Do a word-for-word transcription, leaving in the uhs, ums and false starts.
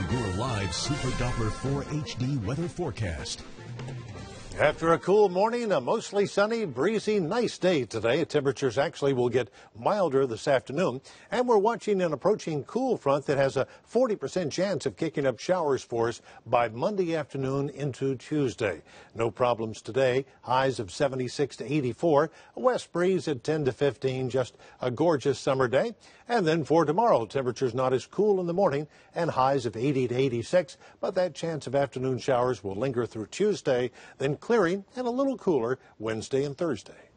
your live Super Doppler four H D weather forecast. After a cool morning, a mostly sunny, breezy, nice day today. Temperatures actually will get milder this afternoon. And we're watching an approaching cool front that has a forty percent chance of kicking up showers for us by Monday afternoon into Tuesday. No problems today. Highs of seventy-six to eighty-four. A west breeze at ten to fifteen. Just a gorgeous summer day. And then for tomorrow, temperatures not as cool in the morning and highs of eighty to eighty-six. But that chance of afternoon showers will linger through Tuesday, then clearing and a little cooler Wednesday and Thursday.